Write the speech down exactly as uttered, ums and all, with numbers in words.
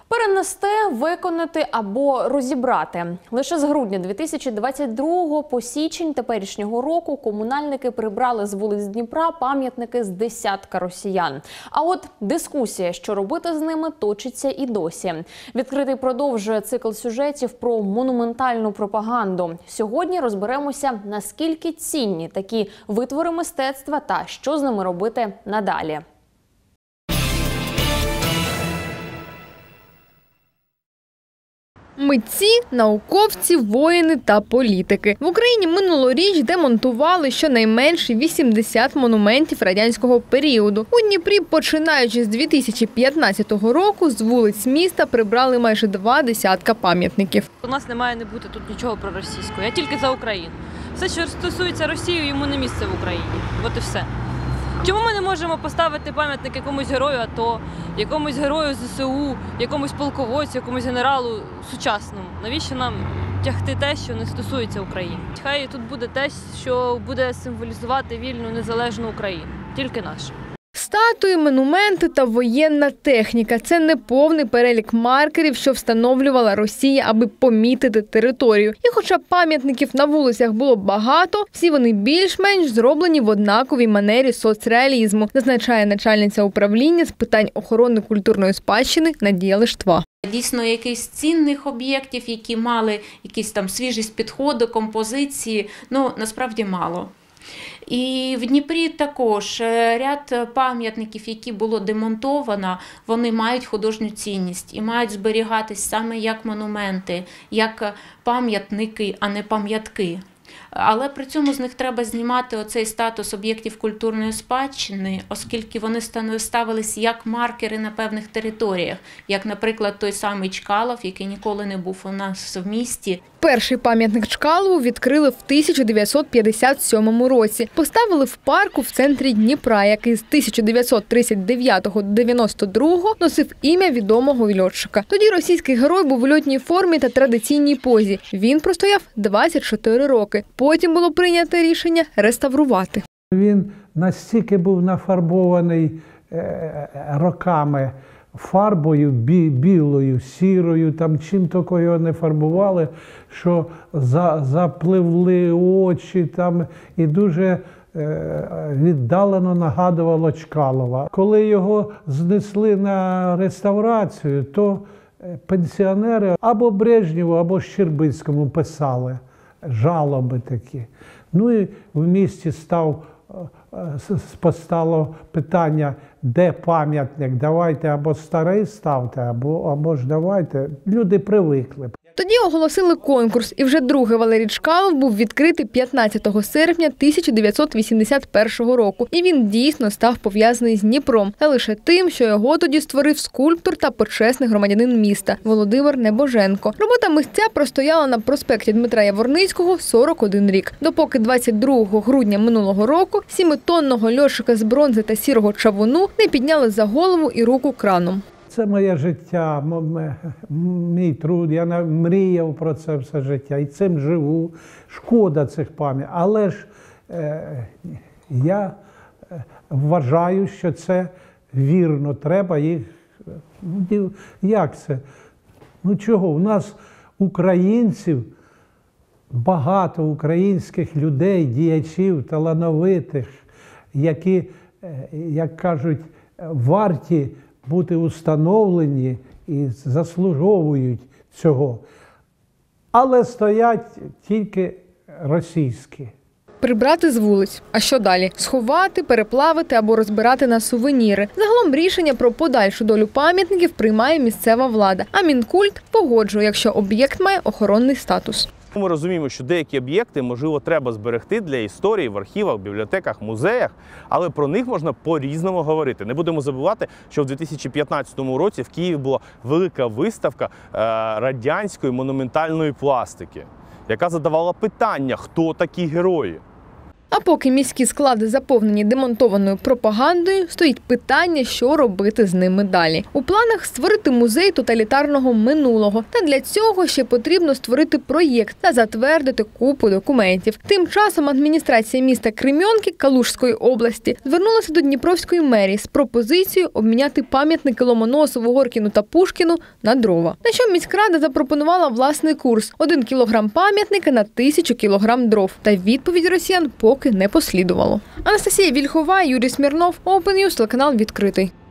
Перенести, виконати або розібрати. Лише з грудня дві тисячі двадцять другого по січень теперішнього року комунальники прибрали з вулиць Дніпра пам'ятники з десятка росіян. А от дискусія, що робити з ними, точиться і досі. Відкритий продовжує цикл сюжетів про монументальну пропаганду. Сьогодні розберемося, наскільки цінні такі витвори мистецтва та що з ними робити надалі. Митці, науковці, воїни та політики. В Україні минулоріч демонтували щонайменше вісімдесят монументів радянського періоду. У Дніпрі, починаючи з дві тисячі п'ятнадцятого року, з вулиць міста прибрали майже два десятка пам'ятників. У нас не має не бути тут нічого проросійського, я тільки за Україну. Все, що стосується Росії, йому не місце в Україні. От і все. Чому ми не можемо поставити пам'ятник якомусь герою АТО, якомусь герою ЗСУ, якомусь полководцю, якомусь генералу сучасному? Навіщо нам тягти те, що не стосується України? Хай тут буде те, що буде символізувати вільну, незалежну Україну. Тільки нашу. Статуї, монументи та воєнна техніка – це не повний перелік маркерів, що встановлювала Росія, аби помітити територію. І хоча пам'ятників на вулицях було багато, всі вони більш-менш зроблені в однаковій манері соцреалізму, зазначає начальниця управління з питань охорони культурної спадщини Надія Лиштва. Дійсно, якихось цінних об'єктів, які мали якісь там свіжість підходу, композиції, ну, насправді мало. І в Дніпрі також ряд пам'ятників, які було демонтовано, вони мають художню цінність і мають зберігатись саме як монументи, як пам'ятники, а не пам'ятки. Але при цьому з них треба знімати оцей статус об'єктів культурної спадщини, оскільки вони ставились як маркери на певних територіях, як, наприклад, той самий Чкалов, який ніколи не був у нас в місті. Перший пам'ятник Чкалову відкрили в тисяча дев'ятсот п'ятдесят сьомому році. Поставили в парку в центрі Дніпра, який з тисяча дев'ятсот тридцять дев'ятого до дев'яносто другого носив ім'я відомого льотчика. Тоді російський герой був у льотній формі та традиційній позі. Він простояв двадцять чотири роки. Потім було прийнято рішення реставрувати. Він настільки був нафарбований роками фарбою, білою, сірою, там чим тільки його не фарбували, що за, запливли очі там і дуже е, віддалено нагадувало Чкалова. Коли його знесли на реставрацію, то пенсіонери або Брежнєву, або Щербицькому писали жалоби такі. Ну і в місті став постало питання, де пам'ятник, давайте або старий ставте, або, або ж давайте. Люди привикли. Тоді оголосили конкурс, і вже другий Валерій Чкалов був відкритий п'ятнадцятого серпня тисяча дев'ятсот вісімдесят першого року. І він дійсно став пов'язаний з Дніпром, а лише тим, що його тоді створив скульптор та почесний громадянин міста Володимир Небоженко. Робота митця простояла на проспекті Дмитра Яворницького сорок один рік, допоки двадцять другого грудня минулого року сімитонного льотчика з бронзи та сірого чавуну не підняли за голову і руку краном. Це моє життя, мій труд, я мріяв про це все життя і цим живу. Шкода цих пам'яток, але ж е, я вважаю, що це вірно, треба їх, ну, як це? Ну чого, у нас українців, багато українських людей, діячів, талановитих, які, як кажуть, варті бути установлені і заслуговують цього. Але стоять тільки російські. Прибрати з вулиць. А що далі? Сховати, переплавити або розбирати на сувеніри. Загалом рішення про подальшу долю пам'ятників приймає місцева влада. А Мінкульт погоджує, якщо об'єкт має охоронний статус. Ми розуміємо, що деякі об'єкти, можливо, треба зберегти для історії в архівах, бібліотеках, музеях, але про них можна по-різному говорити. Не будемо забувати, що в дві тисячі п'ятнадцятому році в Києві була велика виставка радянської монументальної пластики, яка задавала питання, хто такі герої. А поки міські склади заповнені демонтованою пропагандою, стоїть питання, що робити з ними далі. У планах створити музей тоталітарного минулого. Та для цього ще потрібно створити проєкт та затвердити купу документів. Тим часом адміністрація міста Кремьонки Калужської області звернулася до Дніпровської мерії з пропозицією обміняти пам'ятники Ломоносову, Горкіну та Пушкіну на дрова. На що міськрада запропонувала власний курс – один кілограм пам'ятника на тисячу кілограм дров. Та відповідь росіян поки не послідувало. Анастасія Вільхова, Юрій Смірнов, Open News, телеканал «Відкритий».